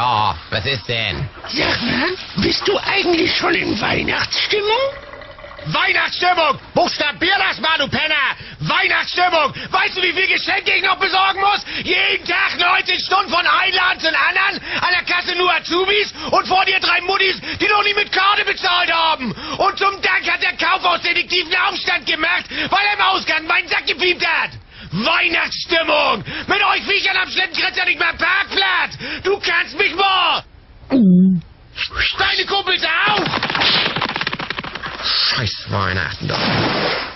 Ja, was ist denn? Sag mal, bist du eigentlich schon in Weihnachtsstimmung? Weihnachtsstimmung! Buchstabier das mal, du Penner! Weihnachtsstimmung! Weißt du, wie viel Geschenke ich noch besorgen muss? Jeden Tag 19 Stunden von einem Laden zum anderen, an der Kasse nur Azubis und vor dir 3 Muttis, die noch nie mit Karte bezahlt haben. Und zum Dank hat der Kaufhausdetektiv einen Aufstand gemacht, weil er im Ausgang meinen Sack gepiept hat. Weihnachtsstimmung! Mit euch Viechern am Schleppenkretzer nicht mehr Parkplatz! Du kannst mich mal! Deine Kumpels auch! Scheiß Weihnachten doch.